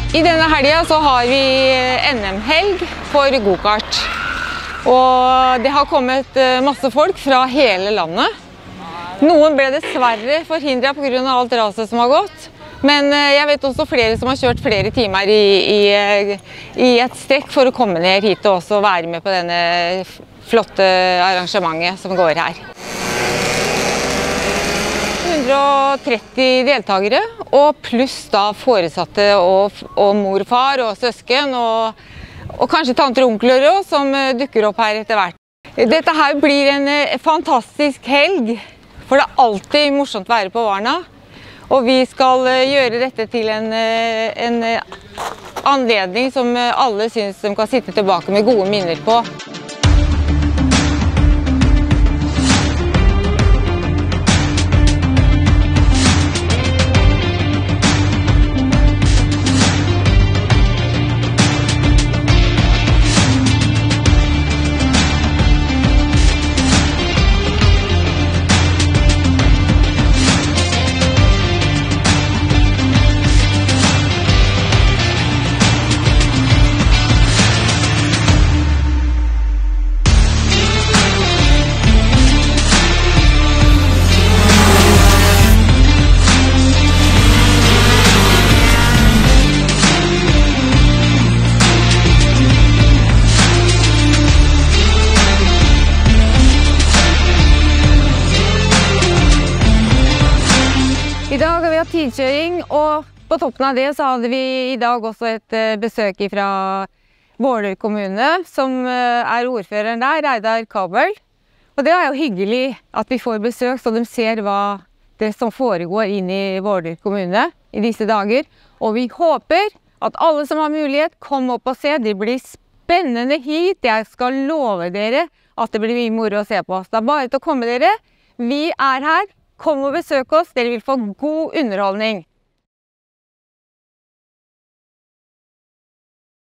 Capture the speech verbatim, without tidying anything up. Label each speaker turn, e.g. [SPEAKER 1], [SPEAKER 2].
[SPEAKER 1] I denne helgen så har vi N M-helg for go-kart. Og det har kommet masse folk fra hele landet. Noen ble dessverre forhindret på grunn av alt raset som har gått. Men jeg vet også flere som har kjørt flere timer i, i, i et strekk for å komme ned hit og også være med på denne flotte arrangementet som går her. hundre og tretti deltakere, og pluss da foresatte og, og mor, far og søsken, og, og kanskje tanter og onkler også, som dukker opp her etter hvert. Dette her blir en fantastisk helg, for det er alltid morsomt å være på Varna. Og vi skal gjøre dette til en, en anledning som alle synes de kan sitte tilbake med gode minner på. I dag har vi hatt tidkjøring, og på toppen av det så hadde vi i dag også et besøk fra Våler kommune, som er ordføreren der, Reidar Kabel. Og det er jo hyggelig at vi får besøk, så de ser hva det som foregår inne i Våler kommune i disse dager. Og vi håper at alle som har mulighet, kommer opp og ser. Det blir spennende hit. Jeg skal love dere at det blir mye moro å se på oss. Det er bare til å komme dere. Vi er her. Kom og besøk oss, dere vil få god underholdning.